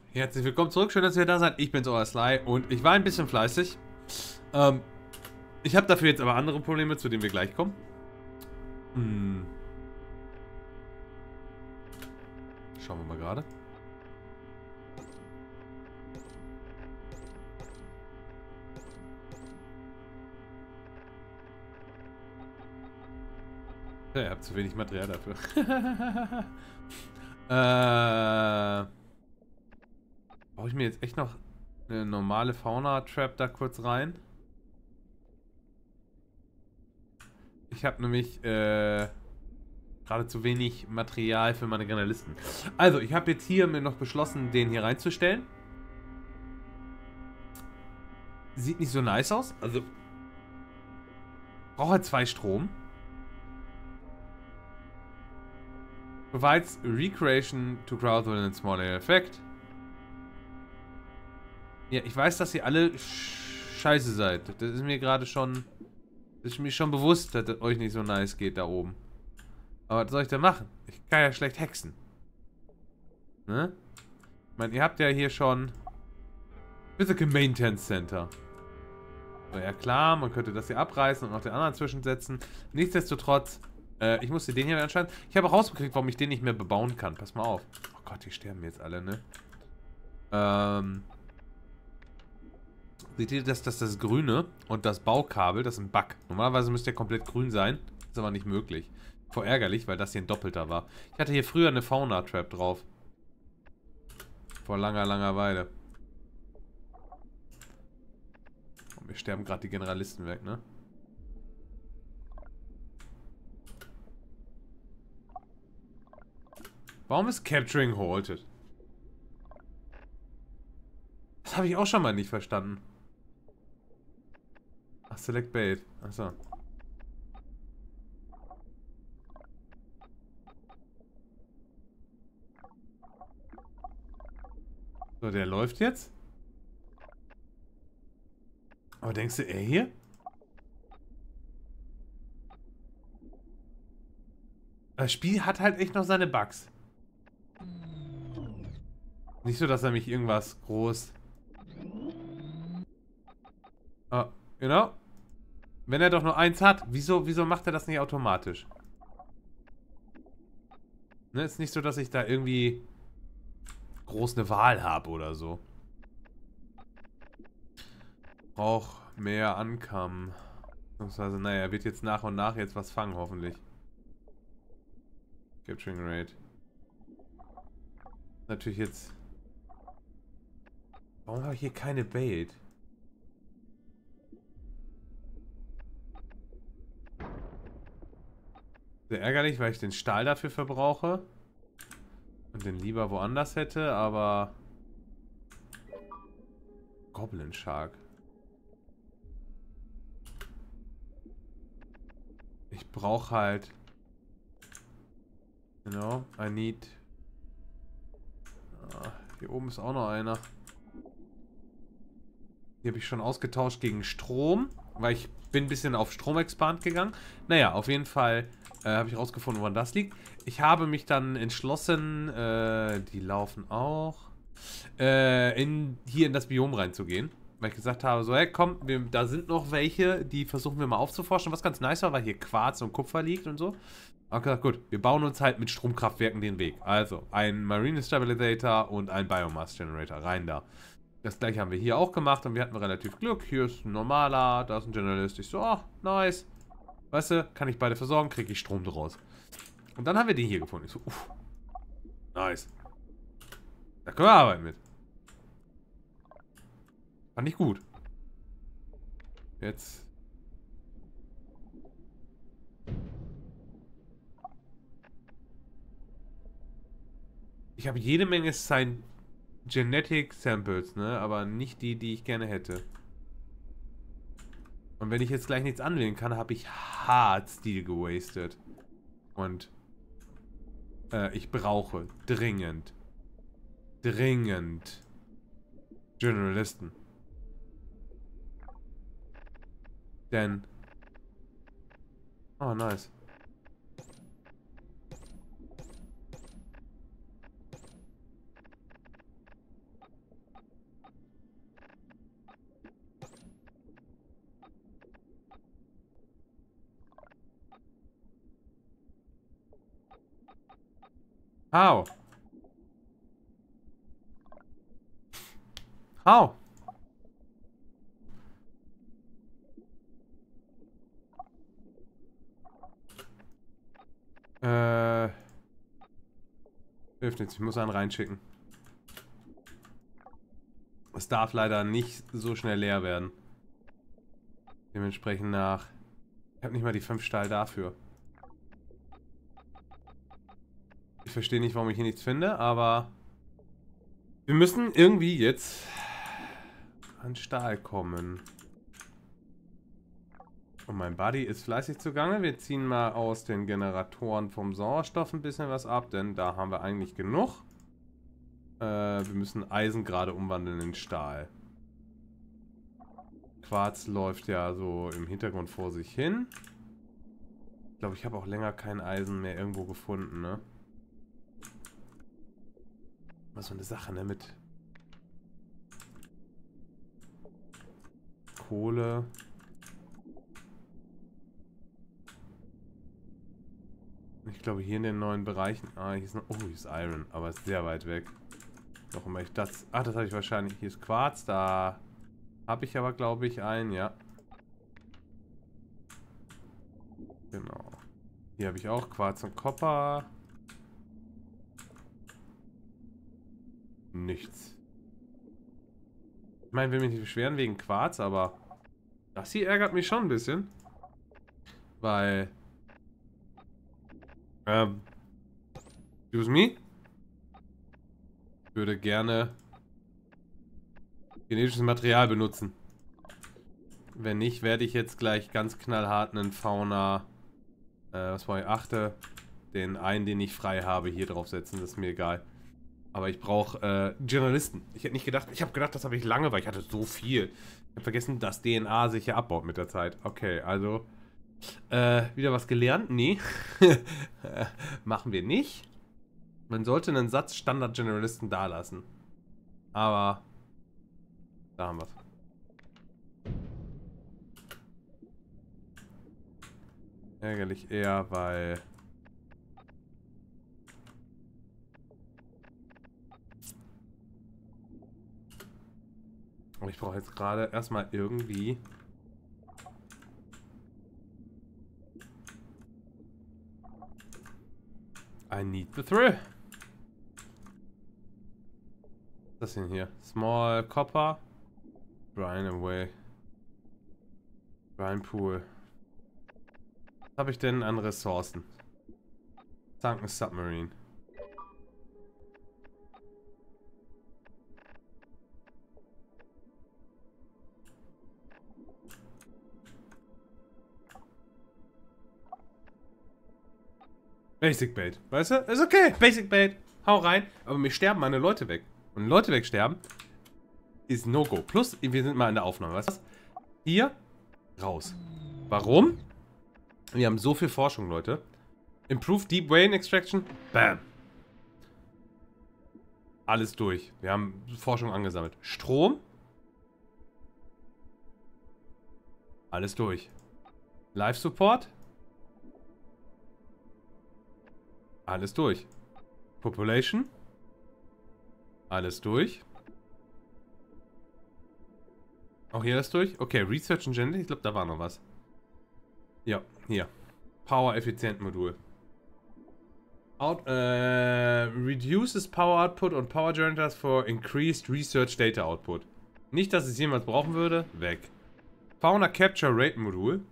Herzlich willkommen zurück, schön, dass ihr da seid. Ich bin's, euer Sly und ich war ein bisschen fleißig. Ich habe dafür jetzt aber andere Probleme, zu denen wir gleich kommen. Schauen wir mal gerade. Ja, ihr habt zu wenig Material dafür. Brauche ich mir jetzt echt noch eine normale Fauna-Trap da kurz rein? Ich habe nämlich gerade zu wenig Material für meine Generalisten. Also, ich habe jetzt hier mir noch beschlossen, den hier reinzustellen. Sieht nicht so nice aus. Also, braucht halt 2 Strom. Provides recreation to crowd within a small area effect. Ja, ich weiß, dass ihr alle scheiße seid. Das ist mir gerade schon... Das ist mir schon bewusst, dass es euch nicht so nice geht da oben. Aber was soll ich denn machen? Ich kann ja schlecht hexen. Ne? Ich meine, ihr habt ja hier schon... Physical Maintenance Center. So, ja klar, man könnte das hier abreißen und noch den anderen zwischensetzen. Nichtsdestotrotz, ich musste den hier anscheinend... Ich habe rausgekriegt, warum ich den nicht mehr bebauen kann. Pass mal auf. Oh Gott, die sterben jetzt alle, ne? Seht ihr, dass das Grüne und das Baukabel, das ist ein Bug. Normalerweise müsste der komplett grün sein. Ist aber nicht möglich. Voll ärgerlich, weil das hier ein doppelter war. Ich hatte hier früher eine Fauna-Trap drauf. Vor langer, langer Weile. Und wir sterben gerade die Generalisten weg, ne? Warum ist Capturing halted? Das habe ich auch schon mal nicht verstanden. Ach, Select Bait. Achso. So, der läuft jetzt. Aber denkst du, er hier? Das Spiel hat halt echt noch seine Bugs. Nicht so, dass er mich irgendwas groß... Ah, genau. Wenn er doch nur eins hat, wieso macht er das nicht automatisch? Ne, ist nicht so, dass ich da irgendwie groß eine Wahl habe oder so. Brauch mehr Ankommen. Also, naja, er wird jetzt nach und nach jetzt was fangen, hoffentlich. Capturing Rate. Natürlich jetzt... Warum habe ich hier keine Bait? Sehr ärgerlich, weil ich den Stahl dafür verbrauche. Und den lieber woanders hätte, aber... Goblin Shark. Ich brauche halt... Genau, I need... Ah, hier oben ist auch noch einer. Die habe ich schon ausgetauscht gegen Strom, weil ich bin ein bisschen auf Stromexpand gegangen. Naja, auf jeden Fall habe ich rausgefunden, woran das liegt. Ich habe mich dann entschlossen, die laufen auch, hier in das Biom reinzugehen. Weil ich gesagt habe, so, hey, komm, da sind noch welche, die versuchen wir mal aufzuforschen. Was ganz nice war, weil hier Quarz und Kupfer liegt und so. Aber gesagt, gut, wir bauen uns halt mit Stromkraftwerken den Weg. Also, ein Marine Stabilisator und ein Biomass Generator. Rein da. Das gleiche haben wir hier auch gemacht und wir hatten relativ Glück. Hier ist ein normaler, da ist ein Generalist. Ich so, oh, nice. Weißt du, kann ich beide versorgen, kriege ich Strom draus. Und dann haben wir den hier gefunden. Ich so, uff, nice. Da können wir arbeiten mit. Fand ich gut. Jetzt. Ich habe jede Menge Genetic Samples, ne? Aber nicht die, die ich gerne hätte. Und wenn ich jetzt gleich nichts anwählen kann, habe ich hart Stil gewastet. Und ich brauche dringend Generalisten. Denn... Oh, nice. How? How? Hilft nichts, ich muss einen reinschicken. Es darf leider nicht so schnell leer werden. Dementsprechend nach... Ich habe nicht mal die 5 Stahl dafür. Ich verstehe nicht, warum ich hier nichts finde, aber... Wir müssen irgendwie jetzt an Stahl kommen. Und mein Buddy ist fleißig zugange. Wir ziehen mal aus den Generatoren vom Sauerstoff ein bisschen was ab, denn da haben wir eigentlich genug. Wir müssen Eisen gerade umwandeln in Stahl. Quarz läuft ja so im Hintergrund vor sich hin. Ich glaube, ich habe auch länger kein Eisen mehr irgendwo gefunden, ne? Was so eine Sache, ne? Mit Kohle. Ich glaube, hier in den neuen Bereichen... Ah, hier ist noch... Oh, hier ist Iron, aber ist sehr weit weg. Noch immer ich das... Ach, das habe ich wahrscheinlich... Hier ist Quarz, da habe ich aber, glaube ich, einen, ja. Genau. Hier habe ich auch Quarz und Copper. Nichts. Ich meine, will mich nicht beschweren wegen Quarz, aber das hier ärgert mich schon ein bisschen. Weil... excuse me? Ich würde gerne genetisches Material benutzen. Wenn nicht, werde ich jetzt gleich ganz knallhart einen Fauna, was war ich, achte, den einen, den ich frei habe, hier draufsetzen. Das ist mir egal. Aber ich brauche Generalisten. Ich hätte nicht gedacht, ich habe gedacht, das habe ich lange, weil ich hatte so viel. Ich habe vergessen, dass DNA sich ja abbaut mit der Zeit. Okay, also wieder was gelernt? Nee. Machen wir nicht. Man sollte einen Satz Standard-Generalisten da lassen. Aber da haben wir es. Ärgerlich eher, weil... Ich brauche jetzt gerade erstmal irgendwie... I need the thrill. Was ist das denn hier? Small Copper. Brine away. Brine Pool. Was habe ich denn an Ressourcen? Sunken Submarine. Basic Bait. Weißt du? Ist okay. Basic Bait. Hau rein. Aber mir sterben meine Leute weg. Und Leute wegsterben ist No-Go. Plus, wir sind mal in der Aufnahme. Weißt du was? Hier raus. Warum? Wir haben so viel Forschung, Leute. Improved Deep Vein Extraction. Bam. Alles durch. Wir haben Forschung angesammelt. Strom. Alles durch. Life Support. Alles durch. Population. Alles durch. Auch hier ist durch. Okay, Research and Gender. Ich glaube, da war noch was. Ja, hier. Power-Effizient-Modul. Reduces Power Output und Power Generators for increased Research Data Output. Nicht, dass ich es jemals brauchen würde. Weg. Fauna Capture Rate Modul.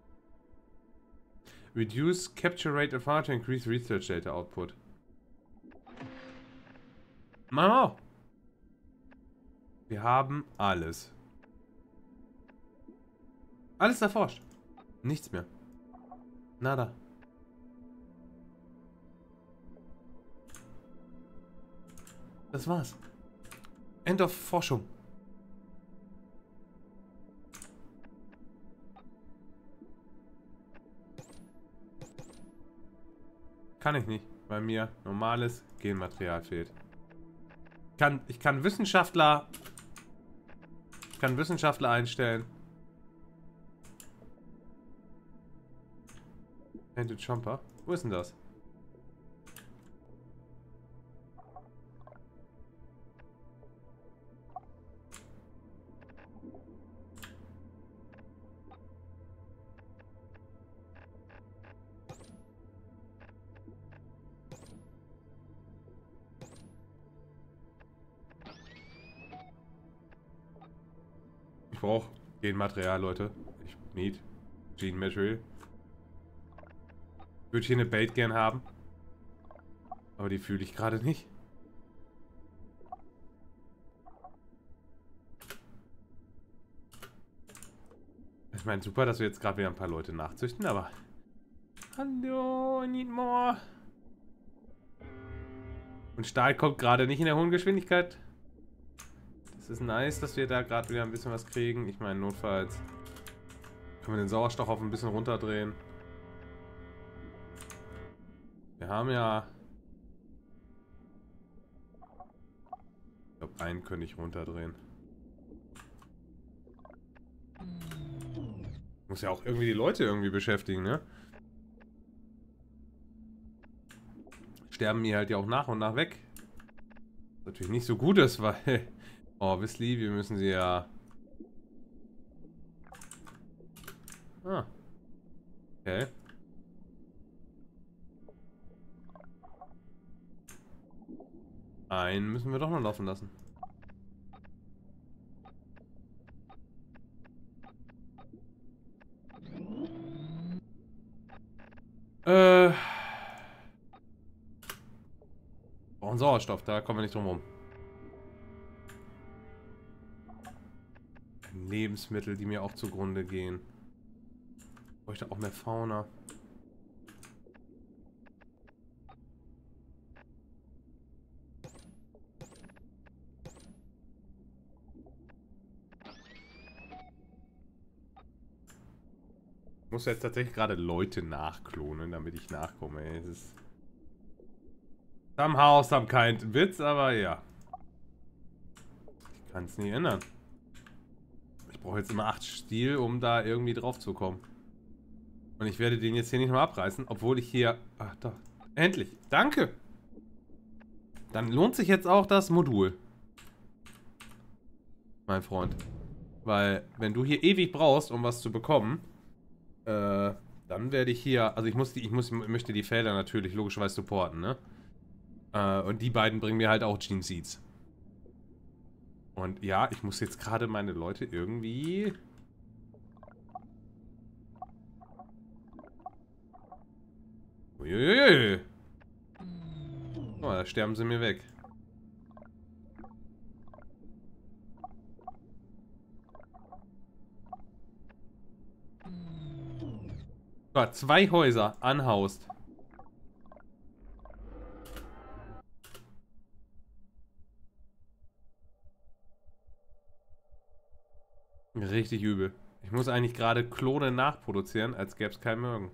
Reduce Capture Rate of Fauna to increase Research Data Output. Mama. Wir haben alles. Alles erforscht. Nichts mehr. Nada. Das war's. End of Forschung. Kann ich nicht, weil mir normales Genmaterial fehlt. Ich kann Wissenschaftler einstellen. Painted Chomper. Wo ist denn das? brauche Genmaterial, Leute. Ich need Gene Material. Ich würde hier eine Bait gern haben. Aber die fühle ich gerade nicht. Ich meine, super, dass wir jetzt gerade wieder ein paar Leute nachzüchten, aber... Hallo, I need more. Und Stahl kommt gerade nicht in der hohen Geschwindigkeit. Das ist nice, dass wir da gerade wieder ein bisschen was kriegen. Ich meine, notfalls können wir den Sauerstoff auf ein bisschen runterdrehen. Wir haben ja... Ich glaube, einen könnte ich runterdrehen. Muss ja auch irgendwie die Leute irgendwie beschäftigen, ne? Sterben mir halt ja auch nach und nach weg. Was natürlich nicht so gut ist, weil... Obviously, wir müssen sie ja... Ah. Okay. Einen müssen wir doch noch laufen lassen. Brauchen Sauerstoff, da kommen wir nicht drum rum. Lebensmittel, die mir auch zugrunde gehen. Ich bräuchte auch mehr Fauna. Ich muss jetzt tatsächlich gerade Leute nachklonen, damit ich nachkomme. Ey. Es ist somehow kein Witz, aber ja. Ich kann es nie ändern. Ich brauche jetzt immer 8 Stil, um da irgendwie drauf zu kommen. Und ich werde den jetzt hier nicht mal abreißen, obwohl ich hier... Ach, da. Endlich. Danke. Dann lohnt sich jetzt auch das Modul. Mein Freund. Weil, wenn du hier ewig brauchst, um was zu bekommen, dann werde ich hier... Also ich möchte die Felder natürlich logischerweise supporten, ne? Und die beiden bringen mir halt auch Gene Seeds. Und ja, ich muss jetzt gerade meine Leute irgendwie... Uiuiui. Oh, da sterben sie mir weg. So, 2 Häuser anhaust. Richtig übel. Ich muss eigentlich gerade Klone nachproduzieren, als gäbe es kein Mögen.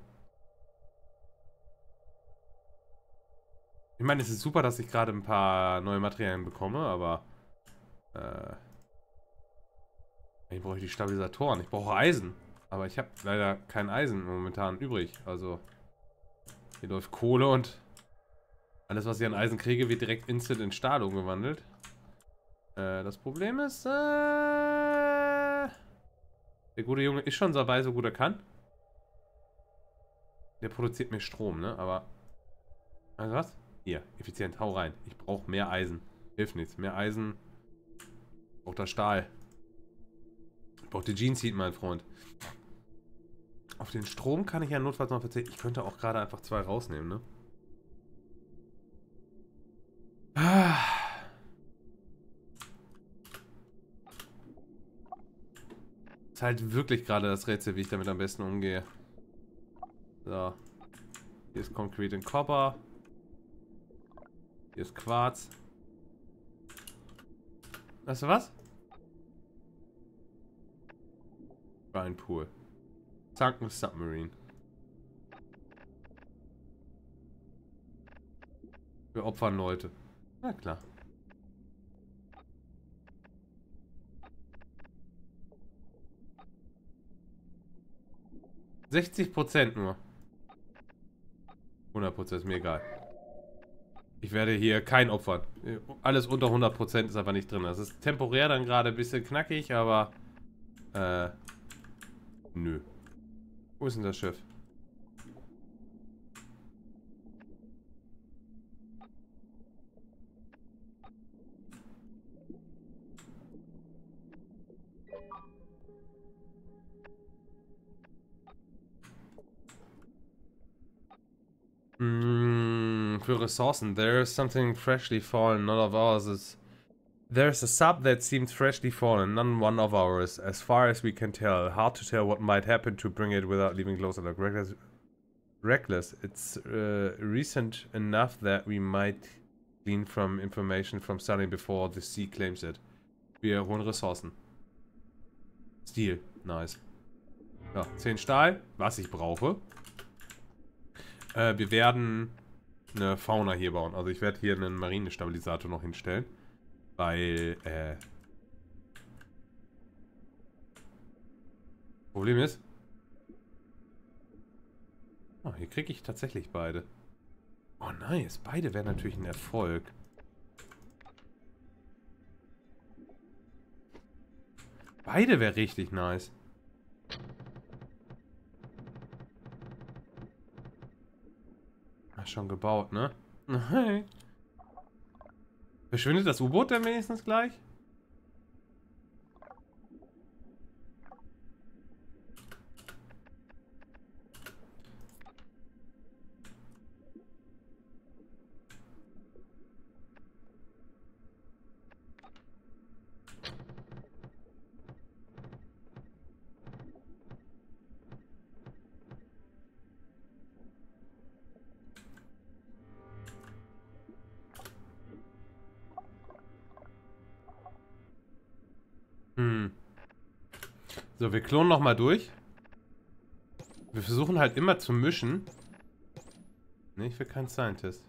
Ich meine, es ist super, dass ich gerade ein paar neue Materialien bekomme, aber... ich brauche die Stabilisatoren. Ich brauche Eisen. Aber ich habe leider kein Eisen momentan übrig. Also... Hier läuft Kohle und... Alles, was ich an Eisen kriege, wird direkt instant in Stahl umgewandelt. Das Problem ist... der gute Junge ist schon dabei, so gut er kann. Der produziert mir Strom, ne? Aber... Also was? Hier, effizient, hau rein. Ich brauche mehr Eisen. Hilft nichts. Mehr Eisen. Ich brauche das Stahl. Ich brauche die Gene Seed, mein Freund. Auf den Strom kann ich ja notfalls noch verzichten. Ich könnte auch gerade einfach 2 rausnehmen, ne? Ist halt wirklich gerade das Rätsel, wie ich damit am besten umgehe. So. Hier ist Concrete und Copper. Hier ist Quarz. Weißt du was? Brine Pool. Sunken Submarine. Wir opfern Leute. Na klar. %60 nur. 100% ist mir egal. Ich werde hier kein opfern. Alles unter 100% ist einfach nicht drin. Das ist temporär dann gerade ein bisschen knackig, aber... nö. Wo ist denn das Schiff? Für Ressourcen. There is something freshly fallen, none of ours is... There's a sub that seems freshly fallen, none one of ours, as far as we can tell. Hard to tell what might happen to bring it without leaving closer. Like reckless. It's recent enough that we might glean from information from Sully before the sea claims it. Wir holen Ressourcen. Stil. Nice. Ja, 10 Stahl, was ich brauche. Wir werden eine Fauna hier bauen. Also ich werde hier einen Marinestabilisator noch hinstellen. Weil, Problem ist... Oh, hier kriege ich tatsächlich beide. Oh, nice. Beide wären natürlich ein Erfolg. Beide wäre richtig nice. Schon gebaut, ne? Hey. Verschwindet das U-Boot denn wenigstens gleich? So, wir klonen nochmal durch. Wir versuchen halt immer zu mischen. Ne, ich will kein Scientist.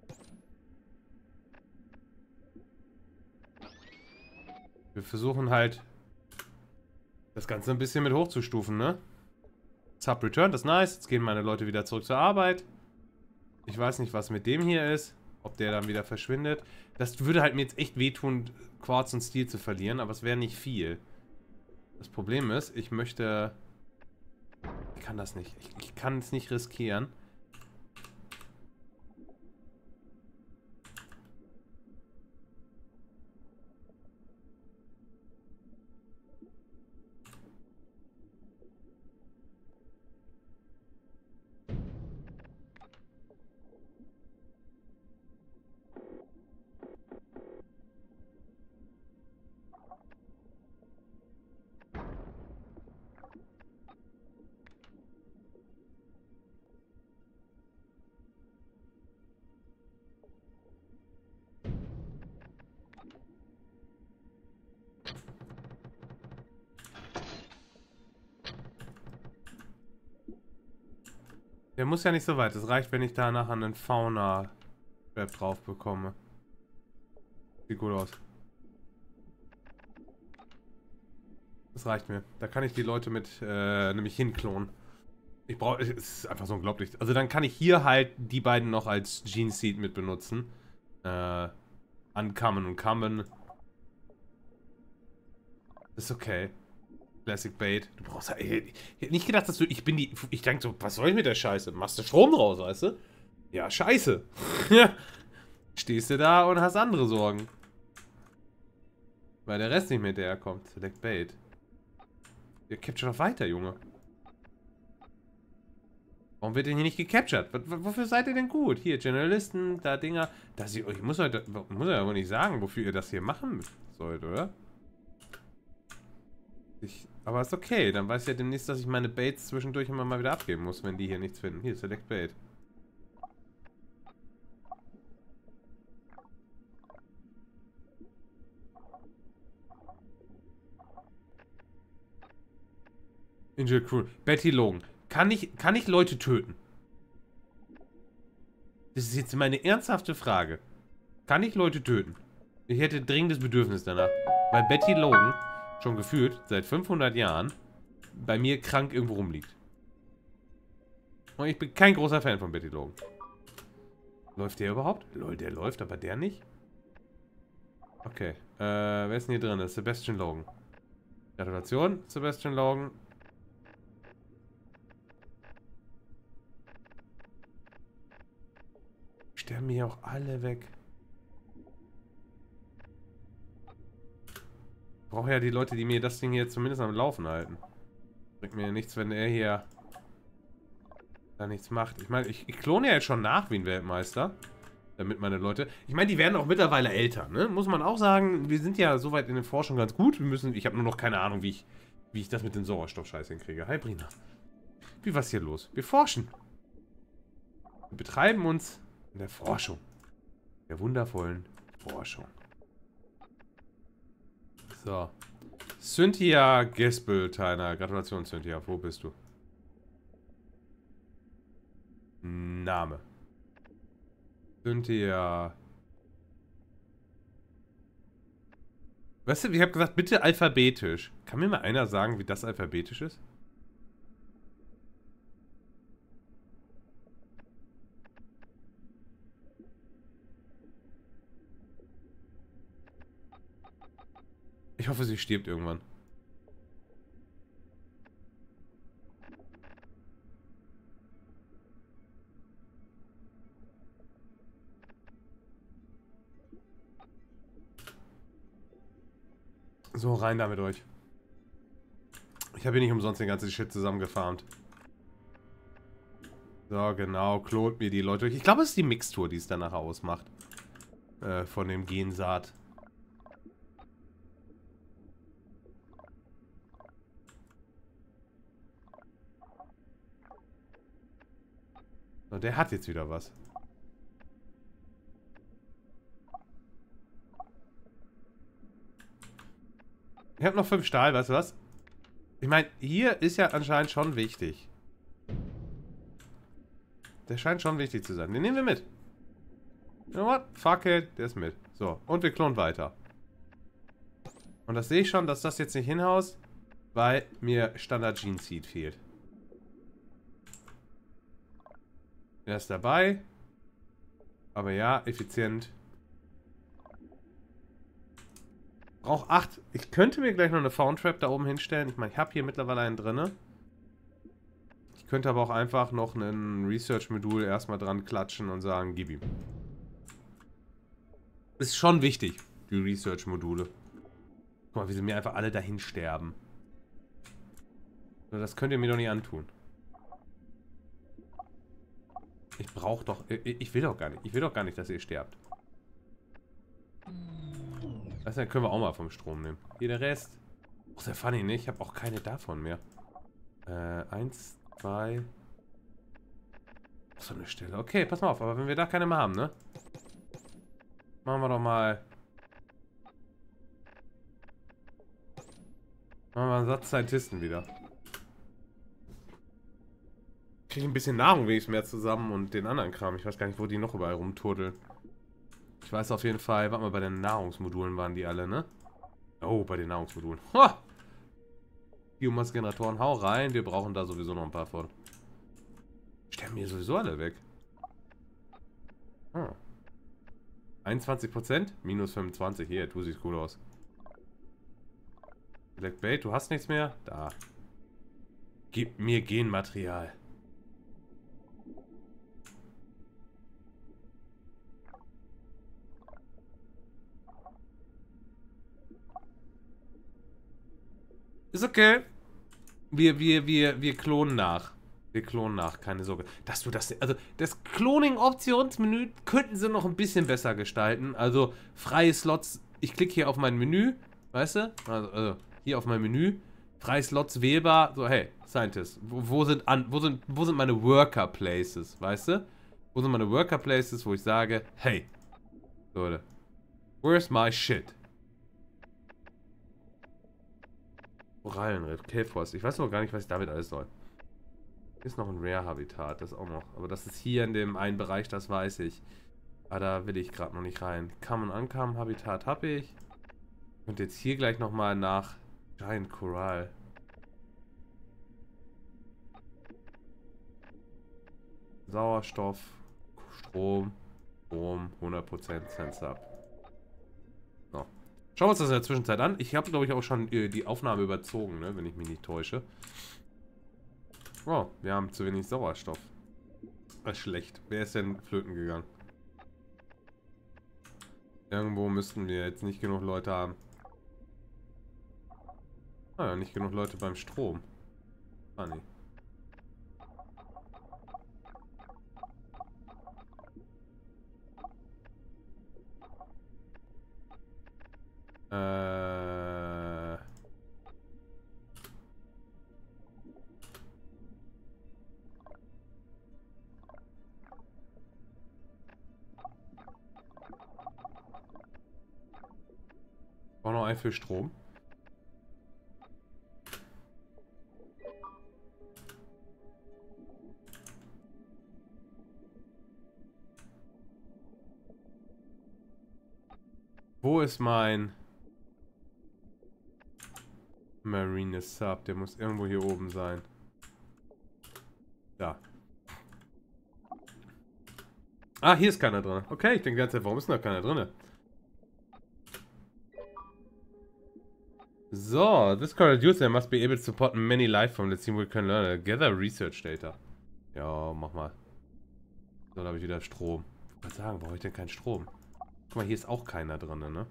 Wir versuchen halt das Ganze ein bisschen mit hochzustufen, ne? Sub Return, das ist nice. Jetzt gehen meine Leute wieder zurück zur Arbeit. Ich weiß nicht, was mit dem hier ist. Ob der dann wieder verschwindet. Das würde halt mir jetzt echt wehtun, Quarz und Steel zu verlieren, aber es wäre nicht viel. Das Problem ist, ich möchte... Ich kann das nicht. Ich kann es nicht riskieren. Der muss ja nicht so weit. Es reicht, wenn ich da nachher einen Fauna-Web drauf bekomme. Sieht gut aus. Das reicht mir. Da kann ich die Leute mit nämlich hinklonen. Ich brauche... Es ist einfach so unglaublich. Also dann kann ich hier halt die beiden noch als Gene Seed mit benutzen. Uncommon und Common. Ist okay. Classic Bait. Du brauchst halt... Ich hätte nicht gedacht, dass du... Ich denke so, was soll ich mit der Scheiße? Machst du Strom draus, weißt du? Ja, scheiße. Ja. Stehst du da und hast andere Sorgen. Weil der Rest nicht mehr hinterherkommt. Select Bait. Ihr capture doch weiter, Junge. Warum wird denn hier nicht gecaptured? Wofür seid ihr denn gut? Hier, Generalisten, da Dinger. Ich muss ja wohl nicht sagen, wofür ihr das hier machen sollt, oder? Aber ist okay, dann weiß ich ja demnächst, dass ich meine Baits zwischendurch immer mal wieder abgeben muss, wenn die hier nichts finden. Hier, Select Bait. Angel Crew. Betty Logan. Kann ich Leute töten? Das ist jetzt meine ernsthafte Frage. Kann ich Leute töten? Ich hätte dringendes Bedürfnis danach. Weil Betty Logan schon gefühlt seit 500 Jahren bei mir krank irgendwo rumliegt. Und ich bin kein großer Fan von Betty Logan. Läuft der überhaupt? Lol, der läuft, aber der nicht? Okay. Wer ist denn hier drin? Das ist Sebastian Logan. Gratulation, Sebastian Logan. Sterben hier auch alle weg. Ich brauche ja die Leute, die mir das Ding hier zumindest am Laufen halten. Bringt mir ja nichts, wenn er hier da nichts macht. Ich meine, ich klone ja jetzt schon nach wie ein Weltmeister. Damit meine Leute... Ich meine, die werden auch mittlerweile älter, ne? Muss man auch sagen, wir sind ja soweit in der Forschung ganz gut. Wir müssen... Ich habe nur noch keine Ahnung, wie ich das mit dem Sauerstoff-Scheiß hinkriege. Hi, Brina. Wie was hier los? Wir forschen. Wir betreiben uns in der Forschung. Der wundervollen Forschung. So. Cynthia Gespelteiner. Gratulation, Cynthia. Wo bist du? Name. Cynthia. Weißt du, ich habe gesagt, bitte alphabetisch. Kann mir mal einer sagen, wie das alphabetisch ist? Ich hoffe, sie stirbt irgendwann. So, rein da mit euch. Ich habe hier nicht umsonst den ganzen Shit zusammengefarmt. So, genau. Klont mir die Leute durch. Ich glaube, es ist die Mixtur, die es dann nachher ausmacht. Von dem Gensaat. So, der hat jetzt wieder was. Ich habe noch 5 Stahl, weißt du was? Ich meine, hier ist ja anscheinend schon wichtig. Der scheint schon wichtig zu sein. Den nehmen wir mit. You know what? Fuck it, der ist mit. So, und wir klonen weiter. Und das sehe ich schon, dass das jetzt nicht hinhaust, weil mir Standard Gene Seed fehlt. Er ist dabei. Aber ja, effizient. Brauch 8. Ich könnte mir gleich noch eine Found Trap da oben hinstellen. Ich meine, ich habe hier mittlerweile einen drin. Ich könnte aber auch einfach noch ein Research-Modul erstmal dran klatschen und sagen, gib ihm. Ist schon wichtig, die Research-Module. Guck mal, wie sie mir einfach alle dahin sterben. Das könnt ihr mir doch nicht antun. Ich brauche doch... Ich will doch gar nicht. Ich will doch gar nicht, dass ihr sterbt. Das können wir auch mal vom Strom nehmen. Hier der Rest. Ach, sehr funny, ne? Ich habe auch keine davon mehr. 1, 2. So eine Stelle. Okay, pass mal auf. Aber wenn wir da keine mehr haben, ne? Machen wir doch mal... Machen wir einen Satz Scientisten wieder. Kriege ein bisschen Nahrung wenigstens mehr zusammen und den anderen Kram. Ich weiß gar nicht, wo die noch überall rumturteln. Ich weiß auf jeden Fall, warte mal, bei den Nahrungsmodulen waren die alle, ne? Oh, bei den Nahrungsmodulen. Ha! Biomassgeneratoren, hau rein. Wir brauchen da sowieso noch ein paar von. Sterben hier sowieso alle weg. Hm. 21%? Minus 25. Hier, du siehst cool aus. Black Bait, du hast nichts mehr? Da. Gib mir Genmaterial. Ist okay. Wir klonen nach. Wir klonen nach, keine Sorge. Dass du das... Also, das Cloning-Optionsmenü könnten sie noch ein bisschen besser gestalten. Also, freie Slots. Ich klicke hier auf mein Menü. Weißt du? Also hier auf mein Menü. Freie Slots wählbar. So, hey, Scientist. Wo sind meine Worker Places? Weißt du? Wo sind meine Worker Places, wo ich sage, hey, Leute, where's my shit? Korallenriff, Kelfrost. Ich weiß noch gar nicht, was ich damit alles soll. Hier ist noch ein Rare-Habitat, das auch noch. Aber das ist hier in dem einen Bereich, das weiß ich. Aber da will ich gerade noch nicht rein. Come und Uncome Habitat habe ich. Und jetzt hier gleich nochmal nach Giant Coral. Sauerstoff, Strom, 100% Sense Up. So. Schauen wir uns das in der Zwischenzeit an. Ich habe, glaube ich, auch schon die Aufnahme überzogen, ne, wenn ich mich nicht täusche. Oh, wir haben zu wenig Sauerstoff. Das ist schlecht. Wer ist denn flöten gegangen? Irgendwo müssten wir jetzt nicht genug Leute haben. Ah ja, nicht genug Leute beim Strom. Ah, nee. Auch noch ein für Strom. Wo ist mein Marine Sub? Der muss irgendwo hier oben sein. Da. Ah, hier ist keiner drin. Okay, ich denke die ganze Zeit, warum ist denn da keiner drin? So, this current user must be able to support many life forms. Let's see what we can learn. Gather research data. Ja, mach mal. So, da habe ich wieder Strom. Ich wollte sagen, brauche ich denn keinen Strom? Guck mal, hier ist auch keiner drin, ne?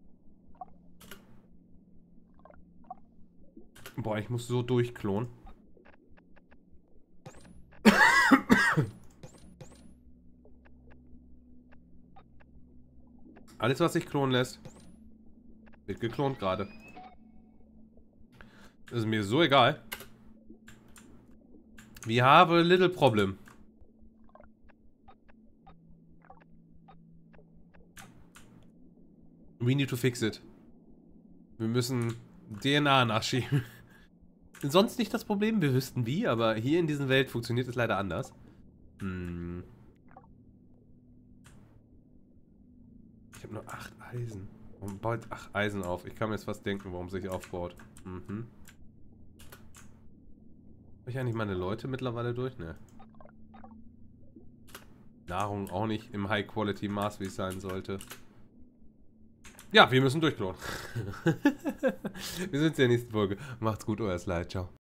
Boah, ich muss so durchklonen. Alles, was sich klonen lässt, wird geklont gerade. Das ist mir so egal. We have a little problem. We need to fix it. Wir müssen DNA nachschieben. Sonst nicht das Problem, wir wüssten wie, aber hier in dieser Welt funktioniert es leider anders. Ich habe nur 8 Eisen. Warum baut 8 Eisen auf? Ich kann mir jetzt fast denken, warum sich aufbaut. Habe ich eigentlich meine Leute mittlerweile durch? Ne. Nahrung auch nicht im High-Quality-Maß, wie es sein sollte. Ja, wir müssen durchklonen. Wir sehen uns in der nächsten Folge. Macht's gut, euer Slide. Ciao.